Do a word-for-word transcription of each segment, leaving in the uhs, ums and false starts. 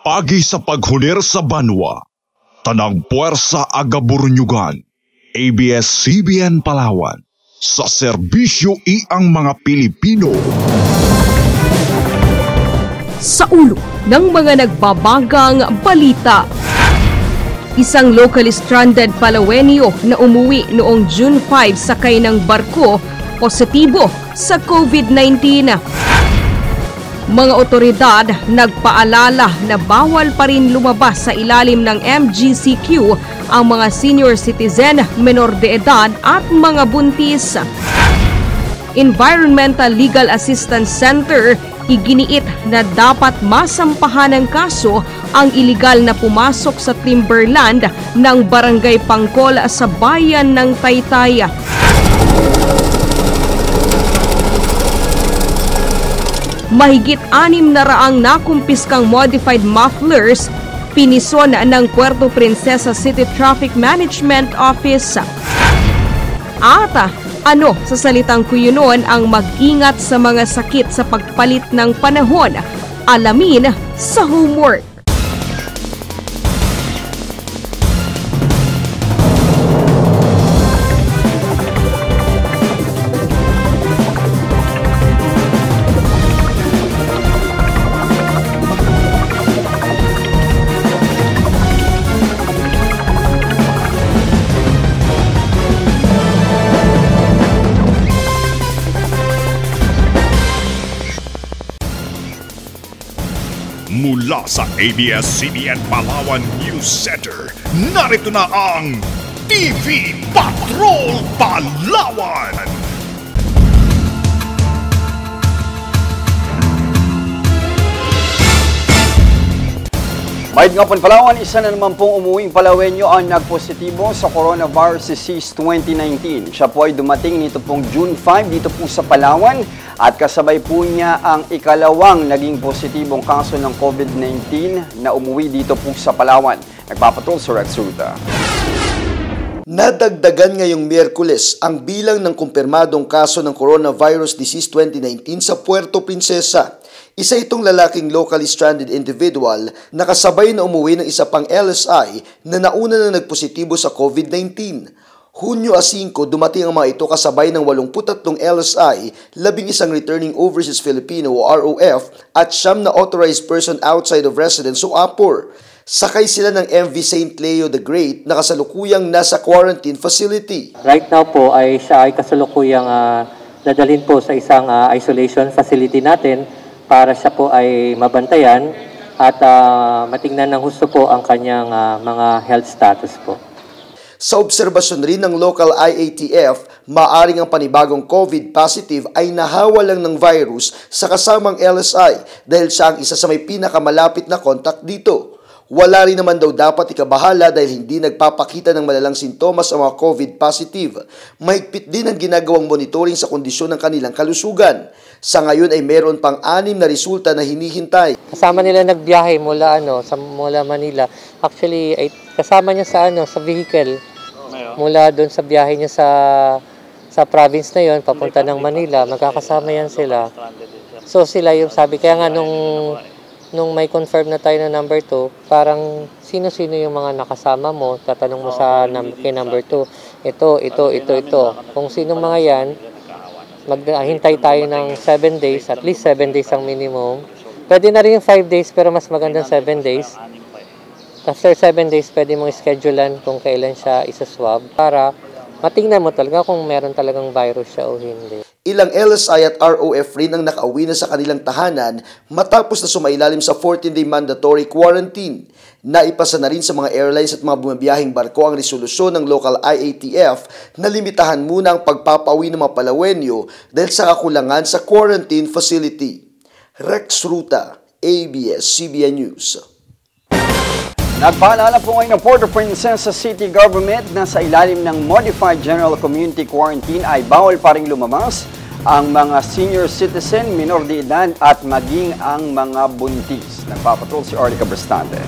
Pagi sa paghunir sa banwa, tanang puwersa agaburunyugan, A B S C B N Palawan, sa serbisyo iang mga Pilipino. Sa ulo ng mga nagbabagang balita. Isang locally stranded Palawenyo na umuwi noong June five sakay ng barko, positibo sa COVID nineteen. Mga otoridad nagpaalala na bawal pa rin lumabas sa ilalim ng M G C Q ang mga senior citizen, menor de edad at mga buntis. Environmental Legal Assistance Center iginiit na dapat masampahan ng kaso ang iligal na pumasok sa timberland ng Barangay Pangkol sa bayan ng Taytay. Mahigit anim na raang nakumpiskang modified mufflers pinison ng Puerto Princesa City Traffic Management Office. At ano sa salitang kuyunon ang mag-ingat sa mga sakit sa pagpalit ng panahon? Alamin sa homework. Mula sa A B S C B N Palawan News Center, narito na ang T V Patrol Palawan! Mahid nga po Palawan, isa na naman pong umuwing Palawenyo ang nagpositibo sa coronavirus disease twenty nineteen. Siya po ay dumating nito pong June five dito po sa Palawan at kasabay po niya ang ikalawang naging positibong kaso ng COVID nineteen na umuwi dito po sa Palawan. Nagpapatrol si Rex Ruta. Nadagdagan ngayong Miyerkules ang bilang ng kumpirmadong kaso ng coronavirus disease twenty nineteen sa Puerto Princesa. Isa itong lalaking locally stranded individual na kasabay na umuwi ng isa pang L S I na nauna na nagpositibo sa COVID nineteen. Hunyo five, dumating ang mga ito kasabay ng eighty-three L S I, labing isang returning overseas Filipino o R O F at siyam na authorized person outside of residence o A P O R. Sakay sila ng M V Saint Leo the Great na kasalukuyang nasa quarantine facility. Right now po ay siya ay kasalukuyang uh, dadalhin po sa isang uh, isolation facility natin para siya po ay mabantayan at uh, matingnan ng husto po ang kanyang uh, mga health status po. Sa obserbasyon rin ng local I A T F, maaring ang panibagong COVID positive ay nahawa lang ng virus sa kasamang L S I dahil siya ang isa sa may pinakamalapit na contact dito. Wala rin naman daw dapat ikabahala dahil hindi nagpapakita ng malalang sintomas ang mga COVID positive. Mahigpit din ang ginagawang monitoring sa kondisyon ng kanilang kalusugan. Sa ngayon ay meron pang anim na resulta na hinihintay. Kasama nila nagbiyahe mula ano sa mula Manila. Actually ay kasama niya sa ano sa vehicle. Mula doon sa biyahe niya sa sa province na 'yon papunta ng Manila, magkakasama yan sila. So sila yung sabi kaya nga nung nung may confirm na tayo na number two, parang sino-sino yung mga nakasama mo, tatanong mo sa num kay number two, ito, ito, ito, ito. Kung sino mga yan, maghintay tayo ng seven days, at least seven days ang minimum. Pwede na rin yung five days, pero mas magandang seven days. After seven days, pwede mong schedulean kung kailan siya isa-swab para matingnan mo talaga kung meron talagang virus siya o hindi. Ilang L S I at R O F rin ang nakauwi na sa kanilang tahanan matapos na sumailalim sa fourteen day mandatory quarantine. Naipasa na rin sa mga airlines at mga bumabiyahing barko ang resolusyon ng local I A T F na limitahan muna ang pagpapauwi ng mga Palawenyo dahil sa kakulangan sa quarantine facility. Rex Ruta, A B S C B N News. Nagpaalala po ngayon ng Puerto Princesa City Government na sa ilalim ng Modified General Community Quarantine ay bawal pa ring lumabas ang mga senior citizen, minor de edad at maging ang mga buntis. Nagpapatrol si Arlica Brastante.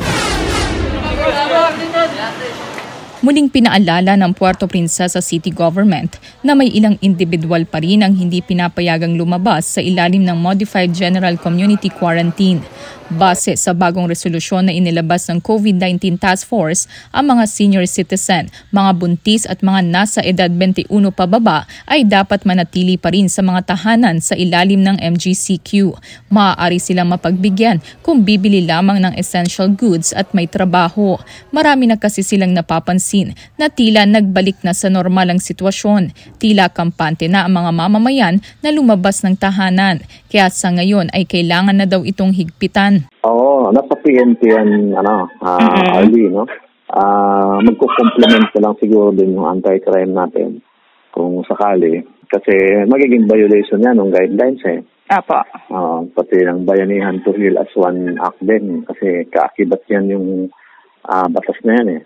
Muling pinaalala ng Puerto Princesa City Government na may ilang individual pa rin ang hindi pinapayagang lumabas sa ilalim ng Modified General Community Quarantine. Base sa bagong resolusyon na inilabas ng COVID nineteen Task Force, ang mga senior citizen, mga buntis at mga nasa edad twenty-one pababa ay dapat manatili pa rin sa mga tahanan sa ilalim ng M G C Q. Maaari silang mapagbigyan kung bibili lamang ng essential goods at may trabaho. Marami na kasi silang napapansin na tila nagbalik na sa normal ang sitwasyon. Tila kampante na ang mga mamamayan na lumabas ng tahanan. Kaya sa ngayon ay kailangan na daw itong higpitan. Oo, nasa P N P yan, ano, uh, mm-hmm. early, no? Uh, magko-complement na lang siguro din yung anti-crime natin kung sakali. Kasi magiging violation yan ng guidelines eh. Apo. Uh, pati ng Bayanihan to Heal as One Act din. Kasi kaakibat yan yung uh, batas na yan eh.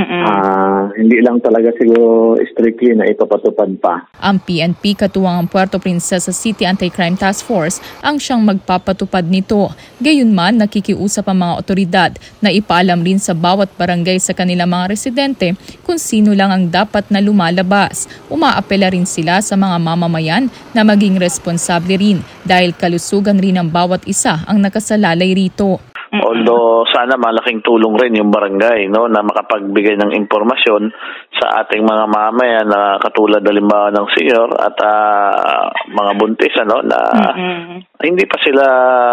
Uh, hindi lang talaga siguro strictly na ipapatupad pa. Ang P N P katuwang ang Puerto Princesa City Anti-Crime Task Force ang siyang magpapatupad nito. Gayunman, nakikiusap ang mga otoridad na ipaalam rin sa bawat barangay sa kanilang mga residente kung sino lang ang dapat na lumalabas. Umaapela rin sila sa mga mamamayan na maging responsable rin dahil kalusugan rin ng bawat isa ang nakasalalay rito. Although sana malaking tulong rin yung barangay, no, na makapagbigay ng impormasyon sa ating mga mamamayan na katulad halimbawa ng senior at uh, mga buntis, ano, na mm-hmm. hindi pa sila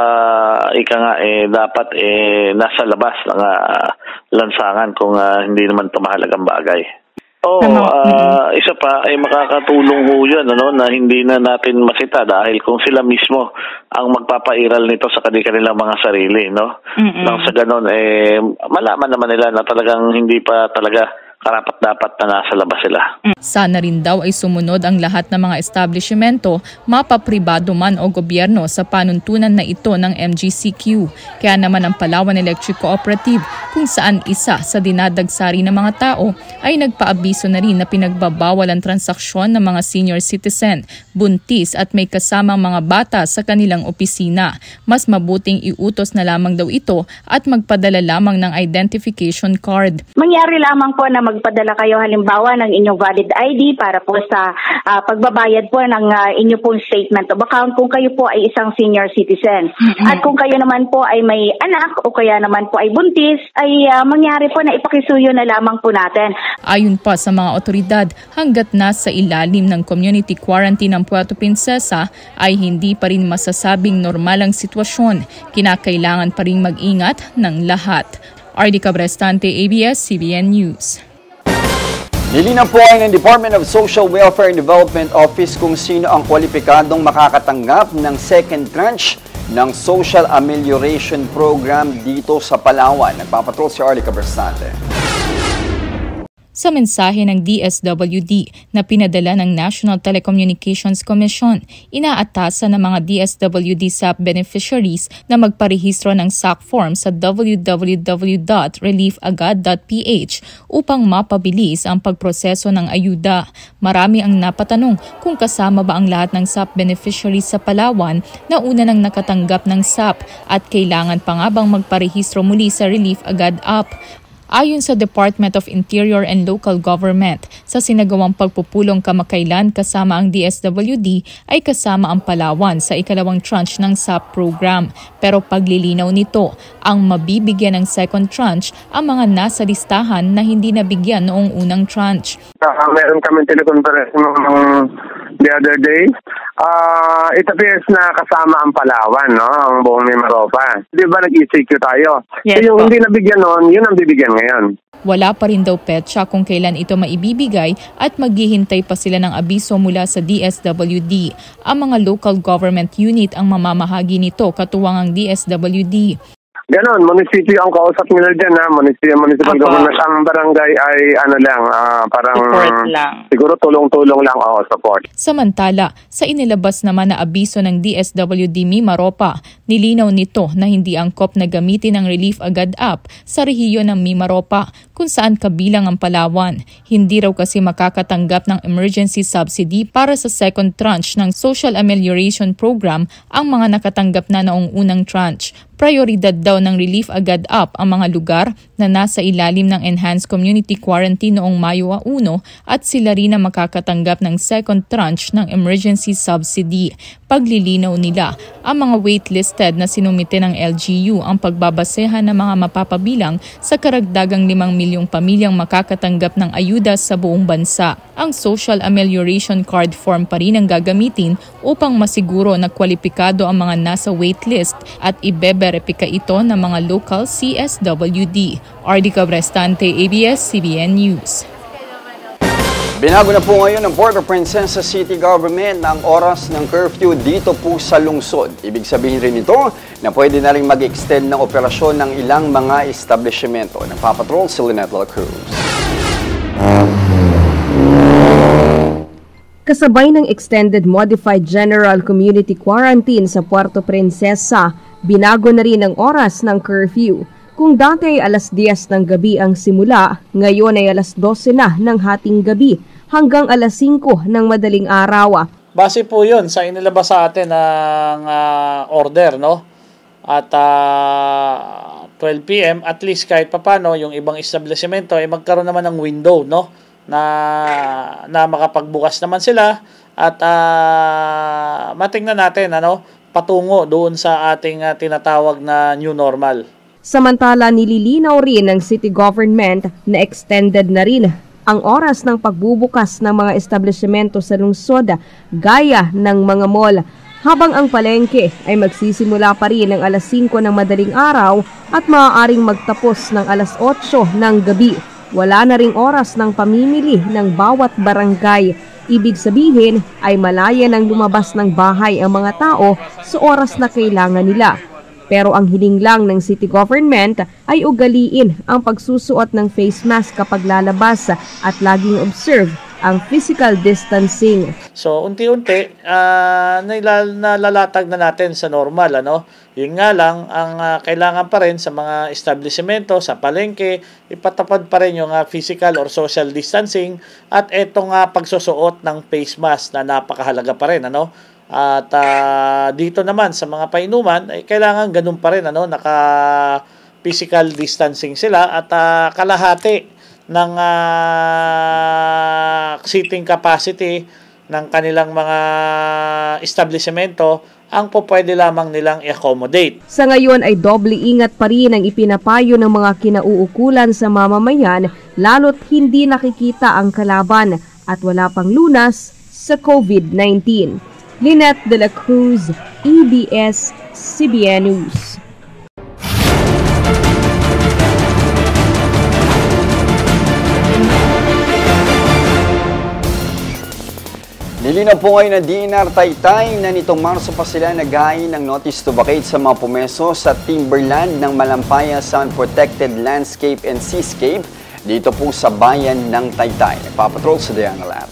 ika nga eh dapat eh nasa labas ng uh, lansangan kung uh, hindi naman ito mahalagang bagay. Oh, uh, isa pa ay makakatulong ho yun, ano, na hindi na natin masita dahil kung sila mismo ang magpapairal nito sa kanilang mga sarili, no? Mm-hmm. Nang sa ganon, eh, malaman naman nila na talagang hindi pa talaga karapat-dapat na nasa labas sila. Sana rin daw ay sumunod ang lahat ng mga establishmento, mapapribado man o gobyerno sa panuntunan na ito ng M G C Q. Kaya naman ang Palawan Electric Cooperative, kung saan isa sa dinadagsari ng mga tao ay nagpaabiso na rin na pinagbabawal ang transaksyon ng mga senior citizen, buntis at may kasamang mga bata sa kanilang opisina. Mas mabuting iutos na lamang daw ito at magpadala lamang ng identification card. Mangyari lamang po na magpadala kayo halimbawa ng inyong valid I D para po sa uh, pagbabayad po ng uh, inyo pong statement of account kung kayo po ay isang senior citizen. Mm-hmm. At kung kayo naman po ay may anak o kaya naman po ay buntis, ay uh, mangyari po na ipakisuyo na lamang po natin. Ayon pa sa mga otoridad, hanggat nasa ilalim ng community quarantine ng Puerto Princesa ay hindi pa rin masasabing normal ang sitwasyon. Kinakailangan pa rin mag-ingat ng lahat. Ardy Cabrestante, A B S C B N News. Nilinaw po ay ng Department of Social Welfare and Development Office kung sino ang kwalipikadong makakatanggap ng second tranche ng Social Amelioration Program dito sa Palawan. Nagpapatrol si Ardy Cabrestante. Sa mensahe ng D S W D na pinadala ng National Telecommunications Commission, inaatasan ng mga D S W D S A P beneficiaries na magparehistro ng S A C form sa w w w dot relief agad dot p h upang mapabilis ang pagproseso ng ayuda. Marami ang napatanong kung kasama ba ang lahat ng S A P beneficiaries sa Palawan na una nang nakatanggap ng S A P at kailangan pa nga bang magparehistro muli sa Relief Agad app. Ayon sa Department of Interior and Local Government, sa sinagawang pagpupulong kamakailan kasama ang D S W D ay kasama ang Palawan sa ikalawang tranche ng S A P program. Pero paglilinaw nito, ang mabibigyan ng second tranche ang mga nasa listahan na hindi nabigyan noong unang tranche. Uh, meron kami teleconference um, the other day. Uh, it appears na kasama ang Palawan, no? Ang buong Mimaropa. Di ba nag-E C Q tayo? Yes, so, yung po. Hindi nabigyan noon, yun ang bibigyan ngayon. Wala pa rin daw petsa kung kailan ito maibibigay at maghihintay pa sila ng abiso mula sa D S W D. Ang mga local government unit ang mamamahagi nito katuwang ang D S W D. Ganon, munisipyo ang kausap nila dyan, ha? Munisipyo, municipal Opo. Government. Ang barangay ay ano lang, uh, parang support lang. Siguro tulong-tulong lang, o support. Samantala, sa inilabas naman na abiso ng D S W D Mimaropa, nilinaw nito na hindi angkop na gamitin ang Relief Agad app sa rehiyon ng Mimaropa, kung saan kabilang ang Palawan. Hindi raw kasi makakatanggap ng emergency subsidy para sa second tranche ng Social Amelioration Program ang mga nakatanggap na noong unang tranche. Prioridad daw ng Relief Agad Up ang mga lugar na nasa ilalim ng Enhanced Community Quarantine noong Mayo one at sila rin ang makakatanggap ng second tranche ng emergency subsidy. Paglilinaw nila, ang mga waitlisted na sinumite ng L G U ang pagbabasehan ng mga mapapabilang sa karagdagang limang milyong pamilyang makakatanggap ng ayuda sa buong bansa. Ang Social Amelioration Card form pa rin ang gagamitin upang masiguro na kwalipikado ang mga nasa waitlist at ibeberepika ito ng mga local C S W D. Ardy Cabrestante, A B S C B N News. Binago na po ngayon ng Port of Princesa City Government ang oras ng curfew dito po sa lungsod. Ibig sabihin rin ito na pwede na rin mag-extend ng operasyon ng ilang mga establishmento. Nagpapatrol si Lynette La Cruz. Kasabay ng Extended Modified General Community Quarantine sa Puerto Princesa, binago na rin ang oras ng curfew. Kung dati ay alas diyes ng gabi ang simula, ngayon ay alas dose na ng hating gabi hanggang alas singko ng madaling araw. Base po yun sa inilabas sa atin ng uh, order, no? At uh, twelve p m at least kahit papano yung ibang establishmento ay magkaroon naman ng window, no? Na, na makapagbukas naman sila at uh, matingnan natin ano, patungo doon sa ating uh, tinatawag na new normal. Samantala, nililinaw rin ng city government na extended na rin ang oras ng pagbubukas ng mga establishmento sa lungsod gaya ng mga mall, habang ang palengke ay magsisimula pa rin ng alas singko ng madaling araw at maaaring magtapos ng alas otso ng gabi. Wala na ring oras ng pamimili ng bawat barangay. Ibig sabihin ay malaya nang lumabas ng bahay ang mga tao sa oras na kailangan nila. Pero ang hiling lang ng city government ay ugaliin ang pagsusuot ng face mask kapag lalabas at laging observe ang physical distancing. So unti-unti uh, nalalatag na natin sa normal, ano? Yun nga lang, ang uh, kailangan pa rin sa mga establishmento, sa palengke, ipatapad pa rin yung uh, physical or social distancing at etong uh, pagsusuot ng face mask na napakahalaga pa rin, ano? At uh, dito naman sa mga painuman ay kailangan ganun pa rin, ano, naka physical distancing sila at uh, kalahati ng uh, seating capacity ng kanilang mga establishmento ang po pwede lamang nilang i-accommodate. Sa ngayon ay doble ingat pa rin ang ipinapayo ng mga kinauukulan sa mamamayan lalo't hindi nakikita ang kalaban at wala pang lunas sa COVID nineteen. Lynette De La Cruz, A B S C B N News. Nilinaw po ngayon ng D N R Taytay na nitong Marso pa sila nag-hain ng notice to vacate sa mga pumeso sa timberland ng Malampaya Sound Protected Landscape and Seascape dito po sa bayan ng Taytay. Nagpapatrol sa Diana Lab.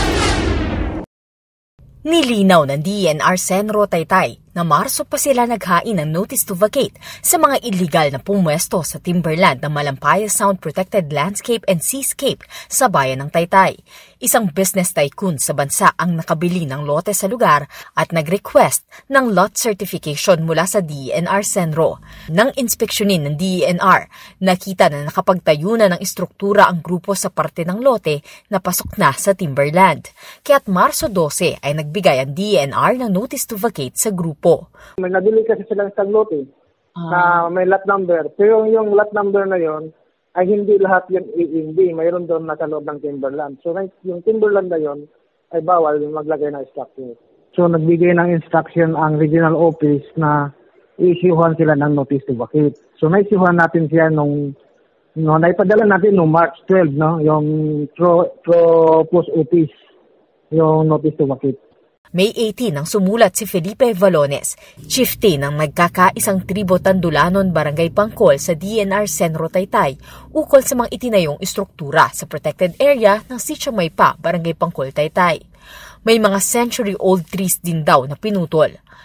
Nilinaw ng D N R Senro Taytay na Marso pa sila naghain ng notice to vacate sa mga illegal na pumwesto sa timberland ng Malampaya Sound Protected Landscape and Seascape sa bayan ng Taytay. Isang business tycoon sa bansa ang nakabili ng lote sa lugar at nag-request ng lot certification mula sa D N R Senro. Nang inspeksyonin ng D N R, nakita na nakapagtayo na ng istruktura ang grupo sa parte ng lote na pasok na sa timberland. Kaya't Marso dose ay nagbigay ang D N R ng notice to vacate sa grupo. May nabili kasi silang isang lote ah. na may lot number. Pero yung lot number na yon ay hindi lahat yung A and B. Mayroon doon nasa loob ng timberland. So yung timberland na yon ay bawal yung maglagay ng structure. So nagbigay ng instruction ang regional office na i-issuehan sila ng notice to vacate. So na-issuehan natin siya nung no, naipadala natin nung March twelfth, no, yung Tro, Tro Post Office, yung notice to vacate. May eighteen nang sumulat si Felipe Valones, chieftain ng nagkakaisang tribo Tandulanon, Barangay Pangkol sa D N R Senro Taytay ukol sa mga itinayong istruktura sa protected area ng Sitio Maypa, Barangay Pangkol, Taytay. May mga century-old trees din daw na pinutol.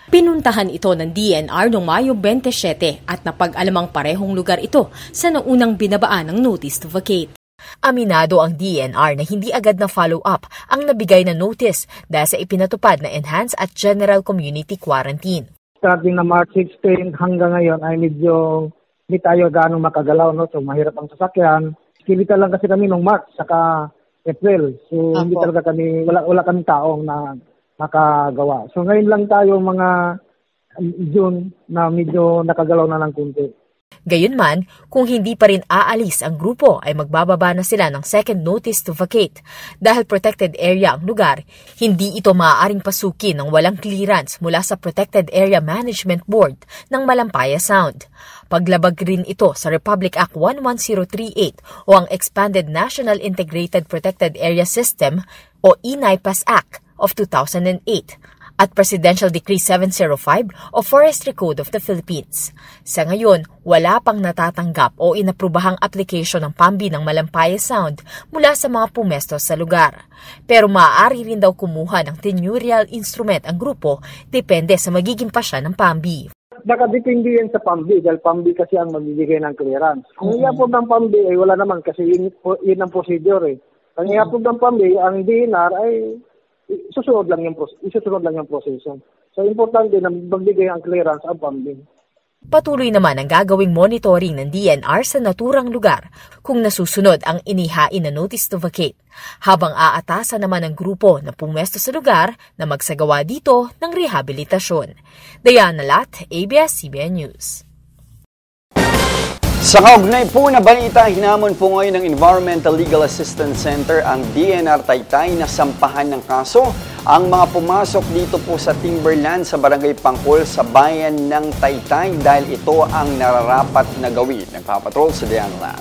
Pinuntahan ito ng D N R noong Mayo twenty-seven at napag-alamang parehong lugar ito sa naunang binabaan ng notice to vacate. Aminado ang D N R na hindi agad na follow-up ang nabigay na notice dahil sa ipinatupad na enhanced at general community quarantine. Starting na March sixteenth hanggang ngayon ay medyo hindi tayo ganong makagalaw, no? So mahirap ang sasakyan. Kilita lang kasi kami nung March saka April. So Apo. Hindi talaga kami, wala, wala kami taong na makagawa. So ngayon lang tayo mga June na medyo nakagalaw na ng kunti. Gayunman, kung hindi pa rin aalis ang grupo ay magbababa na sila ng second notice to vacate. Dahil protected area ang lugar, hindi ito maaaring pasukin ng walang clearance mula sa Protected Area Management Board ng Malampaya Sound. Paglabag rin ito sa Republic Act one one zero three eight o ang Expanded National Integrated Protected Area System o I N A I P A S Act of two thousand eight at Presidential Decree seven oh five o Forestry Code of the Philippines. Sa ngayon, wala pang natatanggap o inaprubahang application ng P A M B I ng Malampaya Sound mula sa mga pumesto sa lugar. Pero maaari rin daw kumuha ng tenurial instrument ang grupo depende sa magiging pasya ng P A M B I. Nakadepende yan sa P A M B I dahil P A M B I kasi ang magbibigay ng clearance. Kung mm-hmm. i-approve ng P A M B I ay wala naman kasi yun, yun ang procedure eh. Kung mm-hmm. i-approve ng P A M B I, ang D N R ay susunod lang yung isusunod lang yung proseso. So importante na magbigay ang clearance ang P A M B I. Patuloy naman ang gagawing monitoring ng D N R sa naturang lugar kung nasusunod ang inihain na notice to vacate, habang aatasan naman ng grupo na pumwesto sa lugar na magsagawa dito ng rehabilitasyon. Diana Lat, A B S C B N News. Sa kaugnay po na balita, hinamon po ngayon ng Environmental Legal Assistance Center ang D N R Taytay na sampahan ng kaso ang mga pumasok dito po sa timberland sa Barangay Pangkol sa bayan ng Taytay dahil ito ang nararapat na gawin. Nagpapatrol sa Diana Lat.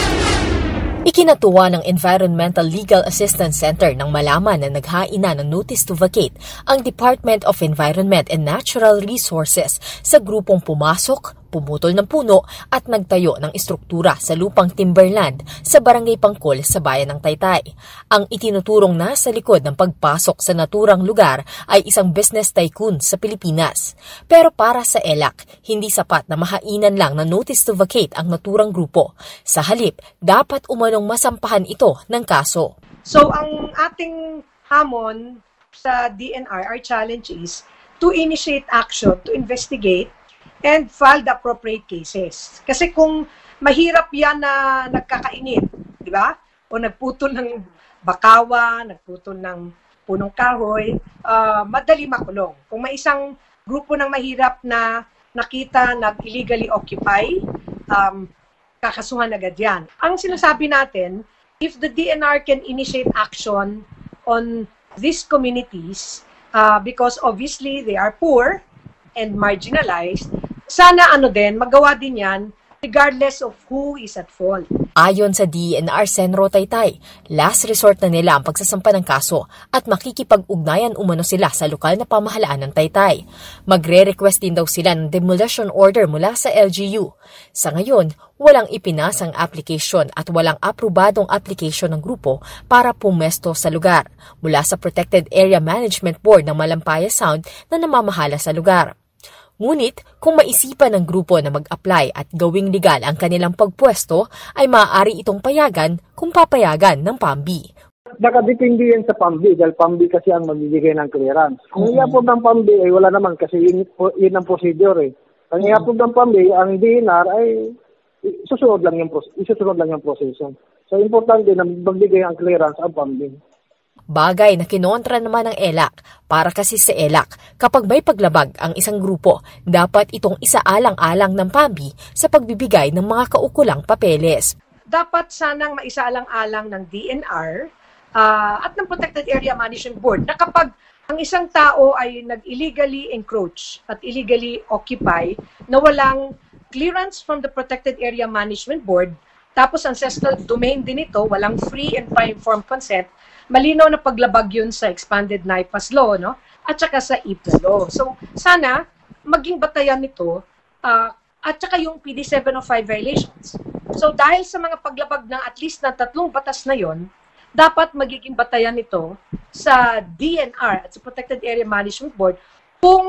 Ikinatuwa ng Environmental Legal Assistance Center nang malaman na naghain na ng notice to vacate ang Department of Environment and Natural Resources sa grupong pumasok, pumutol ng puno at nagtayo ng istruktura sa lupang timberland sa Barangay Pangkol sa bayan ng Taytay. Ang itinuturong nasa likod ng pagpasok sa naturang lugar ay isang business tycoon sa Pilipinas. Pero para sa E L A C, hindi sapat na mahainan lang na notice to vacate ang naturang grupo. Sa halip, dapat umanong masampahan ito ng kaso. So ang ating hamon sa D N R, our challenge is to initiate action, to investigate, and file the appropriate cases. Kasi kung mahirap yan na nagkakainit, di ba? O nagputol ng bakawa, nagputol ng punong kahoy, uh, madali makulong. Kung may isang grupo ng mahirap na nakita nag-illegally occupy, um, kakasuhan agad yan. Ang sinasabi natin, if the D N R can initiate action on these communities, uh, because obviously they are poor and marginalized, sana ano din, magawa din yan regardless of who is at fault. Ayon sa D N R Senro Taytay, last resort na nila ang pagsasampa ng kaso at makikipag-ugnayan umano sila sa lokal na pamahalaan ng Taytay. Magre-request din daw sila ng demolition order mula sa L G U. Sa ngayon, walang ipinasang application at walang aprobadong application ng grupo para pumesto sa lugar mula sa Protected Area Management Board ng Malampaya Sound na namamahala sa lugar. Ngunit, kung maisipan ng grupo na mag-apply at gawing legal ang kanilang pagpwesto, ay maaari itong payagan kung papayagan ng P A M B I. Nakadepende yan sa P A M B I dahil P A M B I kasi ang magbibigay ng clearance. Kung mm-hmm. i-approve ng P A M B I ay wala naman kasi yun, yun ang procedure eh. Kung mm-hmm. i-approve ng P A M B I, ang D N R ay isusunod lang yung, isusunod lang yung proseso. So, importante na magbigay ang clearance ang P A M B I. Bagay na kinontra naman ng E L A C para kasi sa E L A C, kapag may paglabag ang isang grupo, dapat itong isaalang-alang ng P A M B I sa pagbibigay ng mga kaukulang papeles. Dapat sanang maisaalang-alang ng D N R uh, at ng Protected Area Management Board na kapag ang isang tao ay nag-illegally encroach at illegally occupy na walang clearance from the Protected Area Management Board, tapos ancestral domain din ito, walang free and informed consent, malinaw na paglabag yun sa Expanded N A I P A S Law, no? At saka sa I P A Law. So, sana maging batayan nito uh, at saka yung P D seven oh five violations. So, dahil sa mga paglabag ng at least na tatlong batas na yon, dapat magiging batayan nito sa D N R at sa Protected Area Management Board kung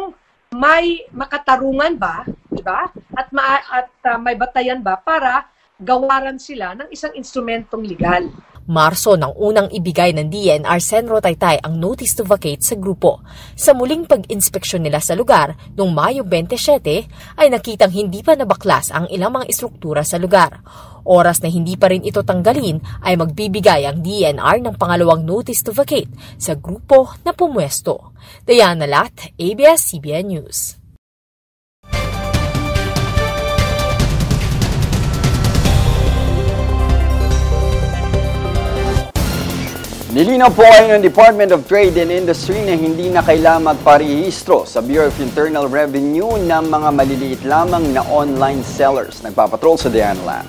may makatarungan ba, di ba? At, ma- at uh, may batayan ba para gawaran sila ng isang instrumentong legal. Marso nang unang ibigay ng D N R Senro Taytay ang notice to vacate sa grupo. Sa muling pag-inspeksyon nila sa lugar noong Mayo twenty-seven ay nakitang hindi pa nabaklas ang ilang mga istruktura sa lugar. Oras na hindi pa rin ito tanggalin ay magbibigay ang D N R ng pangalawang notice to vacate sa grupo na pumwesto. Diana Lat, A B S C B N News. Nilinaw po ngayon ng Department of Trade and Industry na hindi na kailangang magparehistro sa Bureau of Internal Revenue ng mga maliliit lamang na online sellers. Nagpapatrol sa Diana Lat.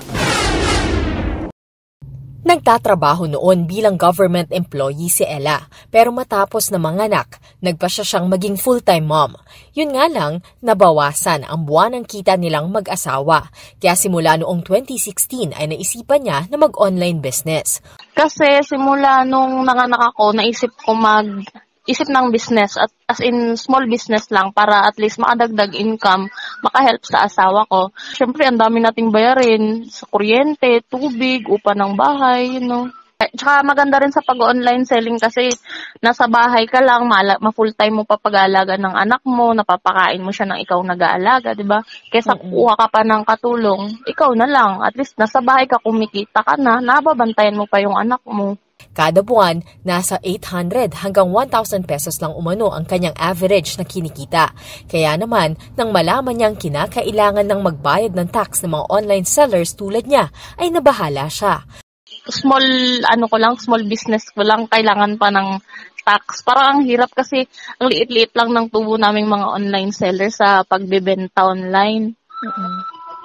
Nagtatrabaho noon bilang government employee si Ella, pero matapos na manganak, nagpa siya siyang maging full-time mom. Yun nga lang, nabawasan ang buwan ng kita nilang mag-asawa. Kaya simula noong twenty sixteen ay naisipan niya na mag-online business. Kasi simula nung nanganak ako, naisip ko mag isip ng business, at as in small business lang para at least makadagdag income, makahelp sa asawa ko. Siyempre, ang dami nating bayarin sa kuryente, tubig, upa ng bahay, you know. Tsaka maganda rin sa pag-online selling kasi nasa bahay ka lang, ma-full-time mo pa pag-aalaga ng anak mo, napapakain mo siya ng ikaw nag-aalaga, di ba? Kesa kuha ka pa ng katulong, ikaw na lang. At least nasa bahay ka, kumikita ka na, nababantayan mo pa yung anak mo. Kada buwan, nasa eight hundred hanggang one thousand pesos lang umano ang kanyang average na kinikita. Kaya naman, nang malaman niyang kinakailangan ng magbayad ng tax ng mga online sellers tulad niya, ay nabahala siya. Small, ano ko lang, small business ko lang, kailangan pa ng tax. Parang ang hirap kasi ang liit-liit lang ng tubo naming mga online sellers sa pagbebenta online. Mm-hmm.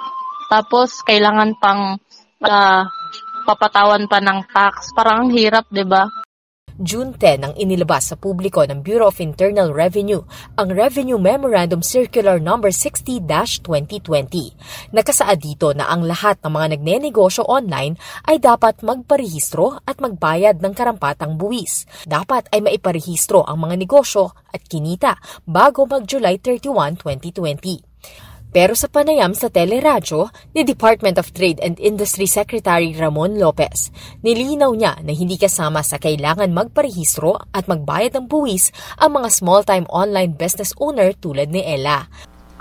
Tapos, kailangan pang uh, papatawan pa ng tax. Parang ang hirap, di ba? June ten ang inilabas sa publiko ng Bureau of Internal Revenue ang Revenue Memorandum Circular number sixty dash twenty twenty. Nakasaad dito na ang lahat ng mga nagnenegosyo online ay dapat magparehistro at magbayad ng karampatang buwis. Dapat ay maiparehistro ang mga negosyo at kinita bago mag-July thirty-first, twenty twenty. Pero sa panayam sa teleradyo ni Department of Trade and Industry Secretary Ramon Lopez, nilinaw niya na hindi kasama sa kailangan magparehistro at magbayad ng buwis ang mga small-time online business owner tulad ni Ella.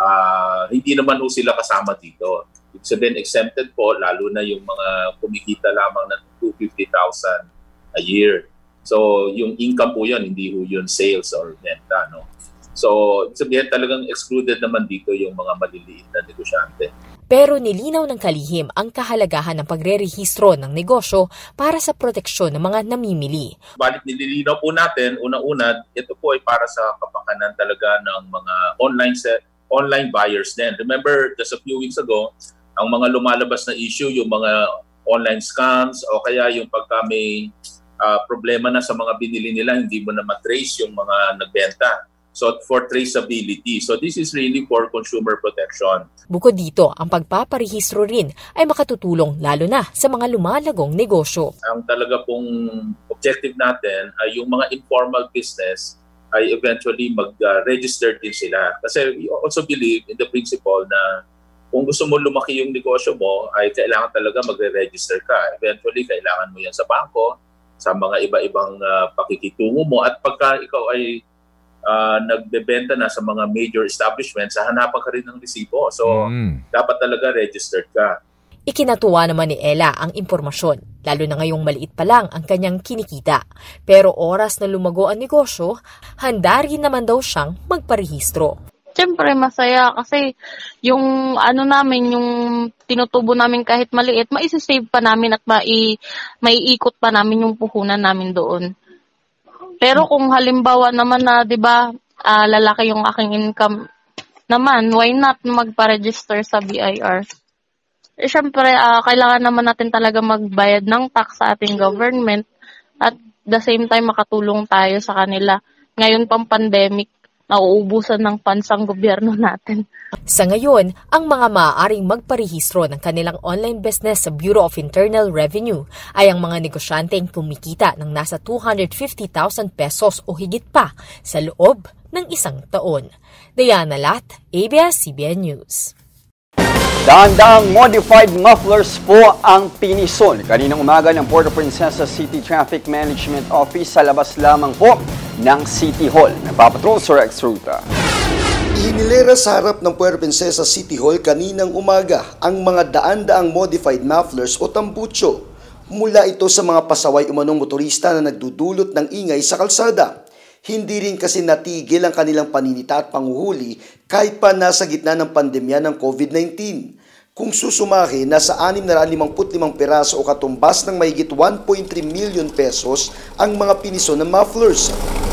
Uh, hindi naman po sila kasama dito. It's been exempted po, lalo na yung mga kumikita lamang ng two hundred fifty thousand a year. So yung income po yun, hindi po yun sales or benta, no? So, sabihin talagang excluded naman dito yung mga maliliit na negosyante. Pero nilinaw ng kalihim ang kahalagahan ng pagrerehistro ng negosyo para sa proteksyon ng mga namimili. Balit nililinaw po natin, unang-una, ito po ay para sa kapakanan talaga ng mga online set, online buyers din. Remember, just a few weeks ago, ang mga lumalabas na issue, yung mga online scams o kaya yung pagka may uh, problema na sa mga binili nila, hindi mo na matrace yung mga nagbenta. So, for traceability. So, this is really for consumer protection. Bukod dito, ang pagpaparehistro rin ay makatutulong lalo na sa mga lumalagong negosyo. Ang talaga pong objective natin ay yung mga informal business ay eventually mag-register din sila. Kasi we also believe in the principle na kung gusto mo lumaki yung negosyo mo, ay kailangan talaga magre-register ka. Eventually, kailangan mo yan sa bangko, sa mga iba-ibang uh, pakikitungo mo. At pagka ikaw ay Uh, nagbebenta na sa mga major establishments, hanapan ka rin ng resibo. So, mm. dapat talaga registered ka. Ikinatuwa naman ni Ella ang impormasyon, lalo na ngayong maliit pa lang ang kanyang kinikita. Pero oras na lumago ang negosyo, handa rin naman daw siyang magparehistro. Siyempre, masaya kasi yung ano namin, yung tinutubo namin kahit maliit, maisisave pa namin at mai, maiikot pa namin yung puhunan namin doon. Pero kung halimbawa naman na, 'di ba, uh, lalaki yung aking income naman, why not magpa-register sa B I R? Eh, syempre, uh, kailangan naman natin talaga magbayad ng tax sa ating government at the same time makatulong tayo sa kanila. Ngayon pang pandemic, nauubusan ng funds ang gobyerno natin. Sa ngayon, ang mga maaaring magparehistro ng kanilang online business sa Bureau of Internal Revenue ay ang mga negosyanteng kumikita ng nasa two hundred fifty thousand pesos o higit pa sa loob ng isang taon. Diana Lat, A B S C B N News. Daang-daang modified mufflers po ang pinison kaninang umaga ng Puerto Princesa City Traffic Management Office sa labas lamang po ng City Hall. Nagpapatrol sa Rex Ruta. Ihinilera sa harap ng Puerto Princesa City Hall kaninang umaga ang mga daan-daang modified mufflers o tambucho. Mula ito sa mga pasaway umanong motorista na nagdudulot ng ingay sa kalsada. Hindi rin kasi natigil ang kanilang paninita at panguhuli kahit pa nasa gitna ng pandemya ng COVID nineteen. Kung susumaki, nasa anim na limampu't limang piraso o katumbas ng mahigit one point three million pesos ang mga piniso ng mufflers.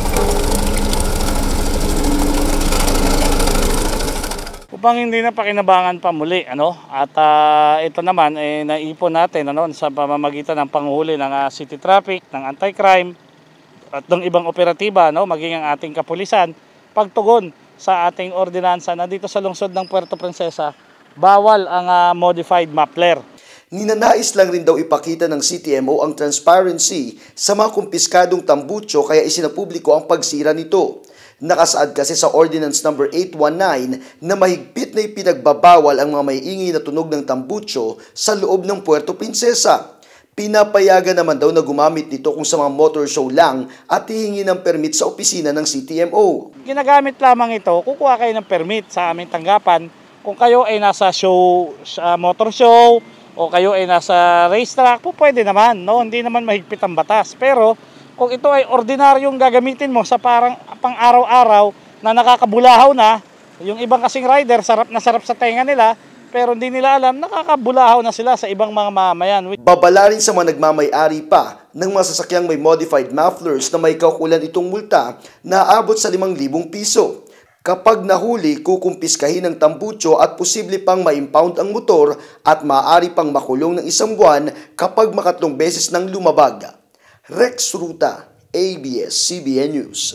Upang hindi na pakinabangan pa muli, ano? At uh, ito naman eh, naipon natin ano, sa pamamagitan ng panguhuli ng uh, City Traffic, ng Anti-Crime at ng ibang operatiba, no, maging ang ating kapulisan, pagtugon sa ating ordinansa na dito sa lungsod ng Puerto Princesa, bawal ang uh, modified muffler. Ninanais lang rin daw ipakita ng C T M O ang transparency sa mga kumpiskadong tambucho kaya isinapubliko ang pagsira nito. Nakasaad kasi sa Ordinance number eight nineteen na mahigpit na ipinagbabawal ang mga maiingay na tunog ng tambucho sa loob ng Puerto Princesa. Pinapayagan naman daw na gumamit nito kung sa mga motor show lang at hihingi ng permit sa opisina ng C T M O. Ginagamit lamang ito, kukuha kayo ng permit sa aming tanggapan kung kayo ay nasa show, uh, motor show o kayo ay nasa racetrack, po pwede naman, no? Hindi naman mahigpit ang batas. Pero kung ito ay ordinaryong gagamitin mo sa parang pang araw-araw na nakakabulahaw na, yung ibang kasing rider sarap na sarap sa tenga nila, pero hindi nila alam, nakakabulahaw na sila sa ibang mga mamamayan. Babala rin sa mga nagmamay-ari pa ng mga sasakyang may modified mufflers na may kaukulan itong multa na aabot sa limang libong piso. Kapag nahuli, kukumpiskahin ng tambucho at posible pang ma-impound ang motor at maaari pang makulong ng isang buwan kapag makatlong beses nang lumabag. Rex Ruta, A B S C B N News.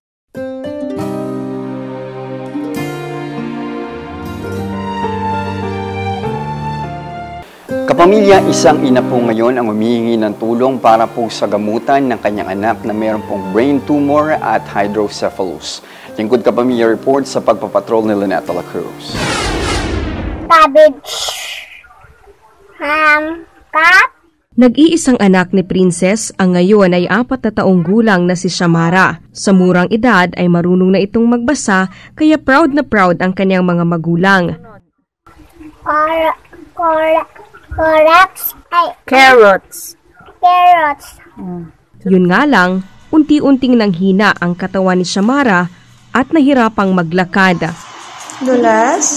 Kapamilya, isang ina po ngayon ang humihingi ng tulong para po sa gamutan ng kanyang anak na mayroon pong brain tumor at hydrocephalus. Lingkod Kapamilya report sa pagpapatrol ni Lynette La Cruz. Cabbage. Ham. Cat. Nag-iisang anak ni Princess ang ngayon ay apat na taong gulang na si Shamara. Sa murang edad ay marunong na itong magbasa kaya proud na proud ang kanyang mga magulang. Cor cor correct. Ay. Carrots. Carrots. Hmm. Yun nga lang, unti-unting nanghina ang katawan ni Shamara at nahirapang maglakad. Dulas?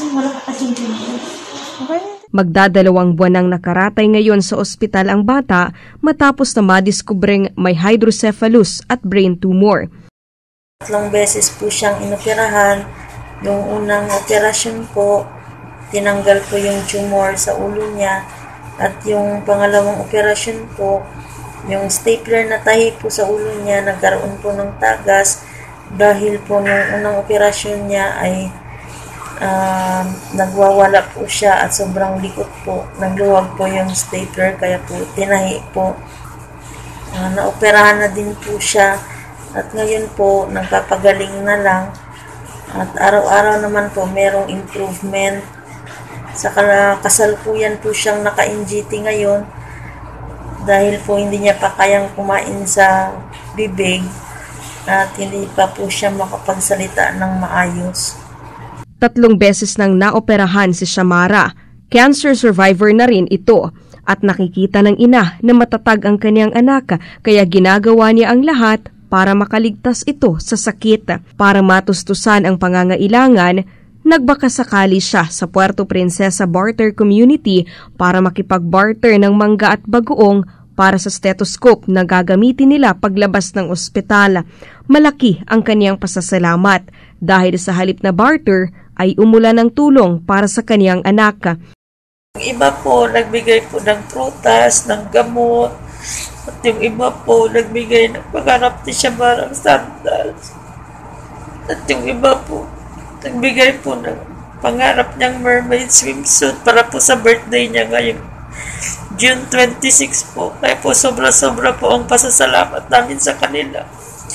Magdadalawang buwan nang nakaratay ngayon sa ospital ang bata matapos na madiskubreng may hydrocephalus at brain tumor. Tatlong beses po siyang inoperahan. Yung unang operasyon po, tinanggal po yung tumor sa ulo niya. At yung pangalawang operasyon po, yung stapler na tahi po sa ulo niya, nagkaroon po ng tagas. Dahil po nung unang operasyon niya ay uh, nagwawala po siya at sobrang likot po. Nagluwag po yung stapler kaya po tinahi po. Uh, naoperahan na din po siya at ngayon po nagpapagaling na lang. At araw-araw naman po merong improvement. Sa kasalukuyan po siyang naka-N G T ngayon dahil po hindi niya pa kayang kumain sa bibig. At hindi pa po siya makapagsalita ng maayos. Tatlong beses nang naoperahan si Shamara. Cancer survivor na rin ito at nakikita ng ina na matatag ang kanyang anak kaya ginagawa niya ang lahat para makaligtas ito sa sakit. Para matustusan ang pangangailangan, nagbakasakali siya sa Puerto Princesa Barter Community para makipag-barter ng mangga at bagoong para sa stethoscope na gagamitin nila paglabas ng ospital. Malaki ang kaniyang pasasalamat dahil sa halip na barter ay umulan ng tulong para sa kaniyang anak. Yung iba po nagbigay po ng prutas, ng gamot, at yung iba po nagbigay ng paghanap ni Shamara ng sandals. At yung iba po nagbigay po ng pangarap niyang mermaid swimsuit para po sa birthday niya ngayon. June twenty-six po. Kaya po sobra-sobra po ang pasasalamat namin sa kanila.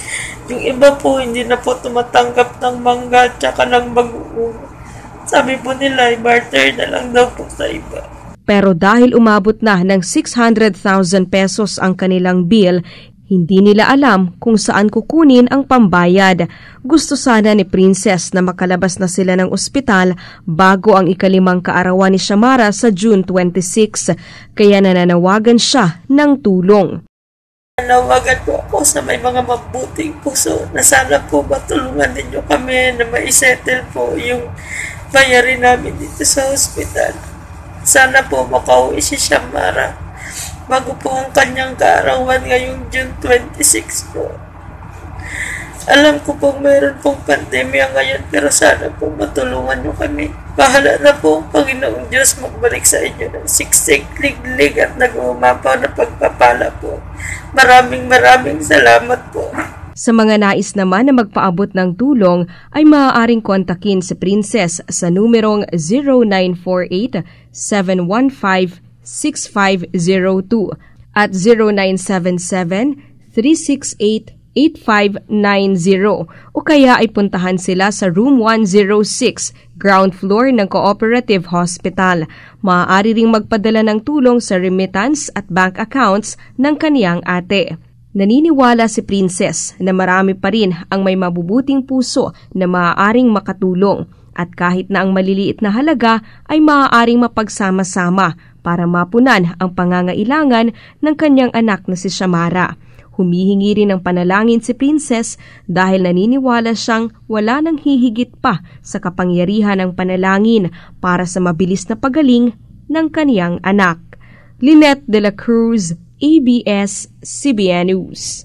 Yung iba po, hindi na po tumatanggap ng mangga at saka ng bagoong. Sabi po nila, i-barter na lang daw po sa iba. Pero dahil umabot na ng six hundred thousand pesos ang kanilang bill, hindi nila alam kung saan kukunin ang pambayad. Gusto sana ni Princess na makalabas na sila ng ospital bago ang ikalimang kaarawan ni Shamara sa June twenty-sixth, kaya nananawagan siya ng tulong. Nanawagan po ako sa may mga mabuting puso na sana po matulungan ninyo kami na maisettle po yung bayarin namin dito sa ospital. Sana po makauwi si Shamara bago po ang kanyang kaarawan ngayong June twenty-sixth po. Alam ko pong meron pong pandemya ngayon pero sana po matulungan nyo kami. Bahala na po ang Panginoong Diyos magbalik sa inyo ng siksik, liglig at nag-uumapaw na pagpapala po. Maraming maraming salamat po. Sa mga nais naman na magpaabot ng tulong ay maaaring kontakin si Princess sa numerong zero nine four eight, seven one five, six five zero two at zero nine seven seven, three six eight, eight five nine zero o kaya ay puntahan sila sa room one oh six, ground floor ng Cooperative Hospital. Maaari ring magpadala ng tulong sa remittance at bank accounts ng kaniyang ate. Naniniwala si Princess na marami pa rin ang may mabubuting puso na maaaring makatulong at kahit na ang maliliit na halaga ay maaaring mapagsama-sama para mapunan ang pangangailangan ng kanyang anak na si Shamara. Humihingi rin ng panalangin si Princess dahil naniniwala siyang wala nang hihigit pa sa kapangyarihan ng panalangin para sa mabilis na pagaling ng kaniyang anak. Lynette de la Cruz, A B S C B N News.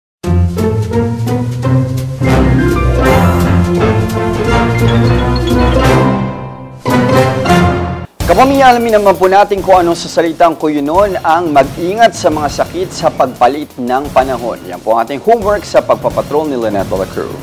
Kapamilya, alamin naman po natin kung ano sa salitang kuyunon ang mag-ingat sa mga sakit sa pagpalit ng panahon. Yan po ang ating homework sa pagpapatrol ni Lynette de la Cruz.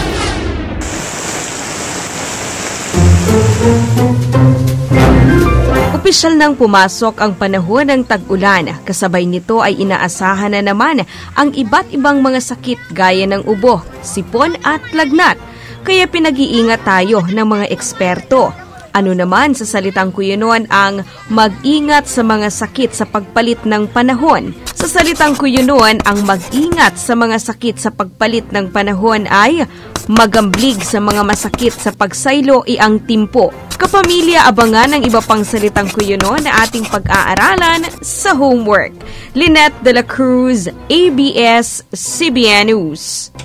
Opisyal nang pumasok ang panahon ng tag-ulan. Kasabay nito ay inaasahan na naman ang iba't ibang mga sakit gaya ng ubo, sipon at lagnat. Kaya pinag-iingat tayo ng mga eksperto. Ano naman sa salitang kuyunon ang mag-ingat sa mga sakit sa pagpalit ng panahon? Sa salitang kuyunon, ang mag-ingat sa mga sakit sa pagpalit ng panahon ay magamblig sa mga masakit sa pagsaylo iang timpo. Kapamilya, abangan ang iba pang salitang kuyunon na ating pag-aaralan sa homework. Lynette de la Cruz, A B S C B N News.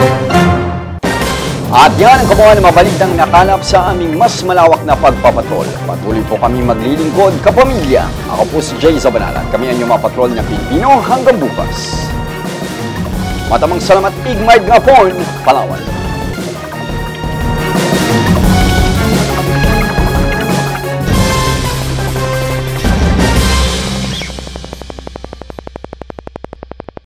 At yan ang kabuuan ng mabalitang nakalap sa aming mas malawak na pagpapatrol. Patuloy po kami maglilingkod, kapamilya. Ako po si Jay Zabanal at kami ang inyong mga patrol ng Pilipino hanggang bukas. Matamang salamat, Igmaid nga po, Palawan.